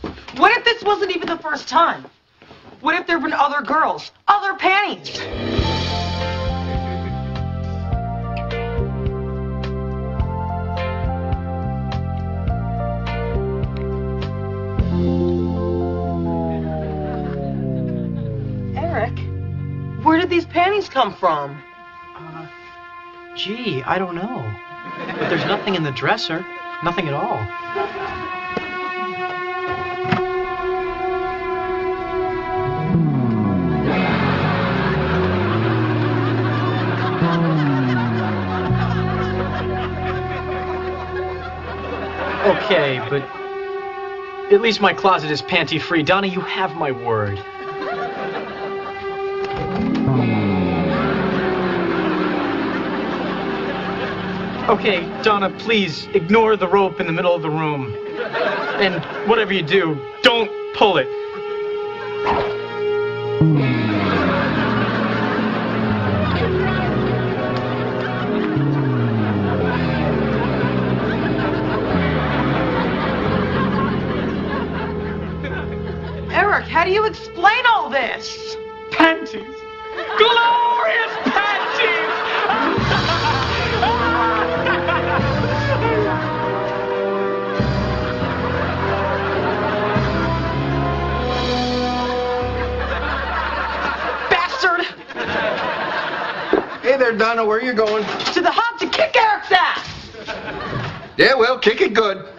What if this wasn't even the first time? What if there have been other girls, other panties? Eric, where did these panties come from? Gee, I don't know. But there's nothing in the dresser. Nothing at all. Okay, but at least my closet is panty-free. Donna, you have my word. Okay, Donna, please ignore the rope in the middle of the room. And whatever you do, don't pull it. Eric, how do you explain all this? Panties. Glorious panties! Bastard! Hey there, Donna, where are you going? To the hub to kick Eric's ass! Yeah, well, kick it good.